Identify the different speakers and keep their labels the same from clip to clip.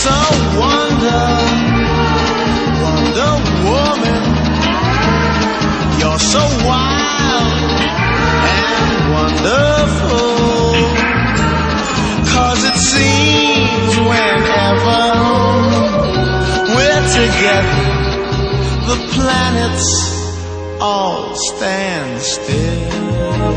Speaker 1: so Wonder Woman. You're so wild and wonderful, 'cause it seems whenever we're together, the planets all stand still.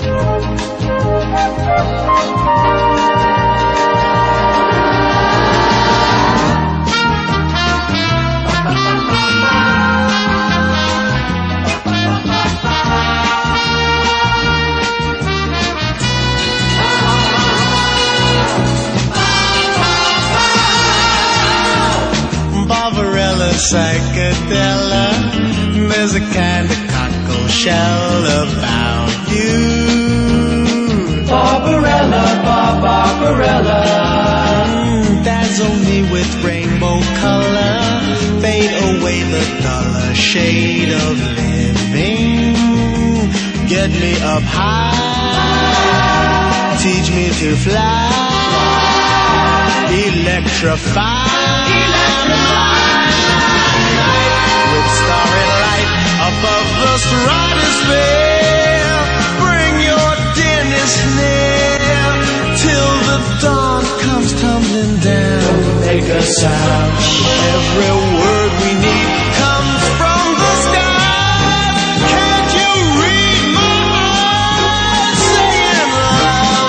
Speaker 1: Psychedelic, there's a kind of cockle shell about you. Barbarella, Barbarella, dazzle me with rainbow color, fade away the duller shade of living. Get me up high, teach me to fly, electrify. With starry light above the stratosphere, bring your dearness near till the dawn comes tumbling down. Make a sound. Every word we need comes from the skies. Can't you read my eyes saying love?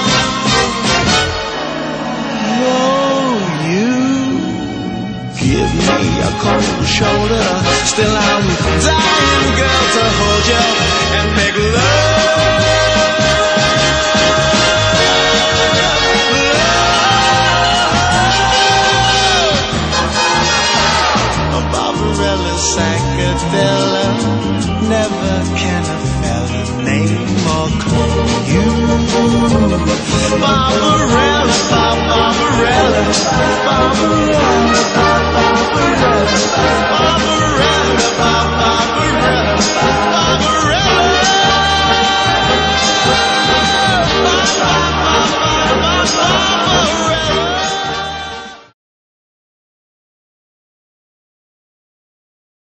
Speaker 1: Oh, you give me a cold shoulder. Still I'm dying, girl, to hold you and make love.